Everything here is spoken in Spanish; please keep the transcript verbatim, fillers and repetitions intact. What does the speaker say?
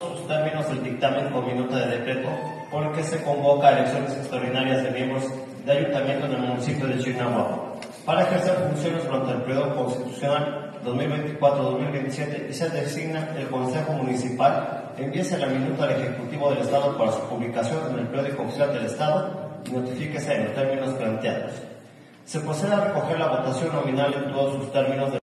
sus términos el dictamen con minuta de decreto por el que se convoca a elecciones extraordinarias de miembros de ayuntamiento en el municipio de Chignahuapan para ejercer funciones durante el periodo constitucional dos mil veinticuatro a dos mil veintisiete y se designa el Consejo Municipal, envíese la minuta al Ejecutivo del Estado para su publicación en el periódico oficial del Estado y notifíquese en los términos planteados. Se procede a recoger la votación nominal en todos sus términos de